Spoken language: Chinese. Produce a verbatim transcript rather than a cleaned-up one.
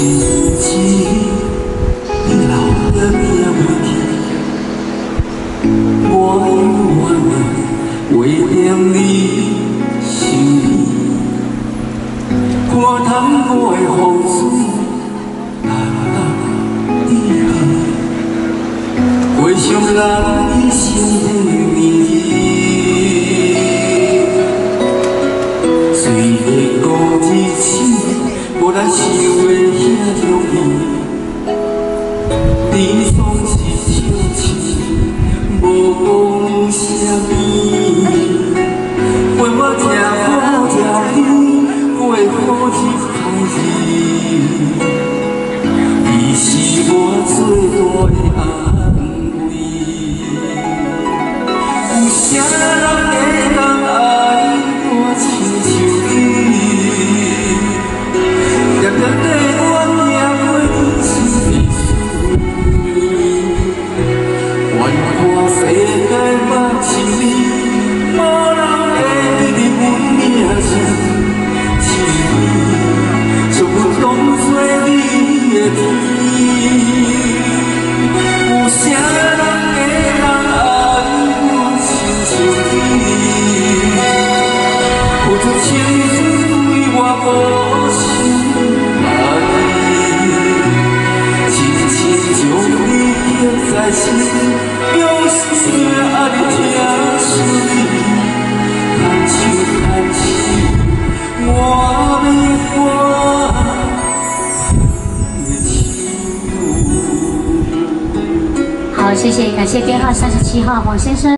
为点你心意，看淡薄的风水，淡淡滴滴，回想咱一生的年日。虽然过日子无咱想的遐容易，天霜是笑痴，无讲啥物。 陪我吃好吃甜，过好日开日，伊是我最大的安慰。有啥人会当爱我亲像你？常常跟我行过人生的滋味，愿看世界目睭里，无人。 有啥人会人爱我亲像你？付出青春对我无心爱，深深将你刻在心，用心爱你听碎，牵手牵手，我要我。 好，谢谢，感谢编号三十七号黄先生。